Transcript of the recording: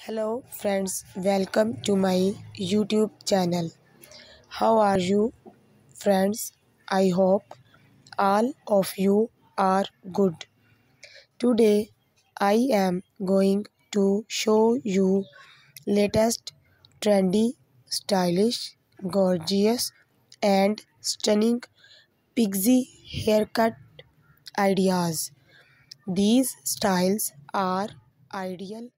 Hello friends, welcome to my YouTube channel. How are you friends? I hope all of you are good. Today I am going to show you latest trendy, stylish, gorgeous and stunning pixie haircut ideas. These styles are ideal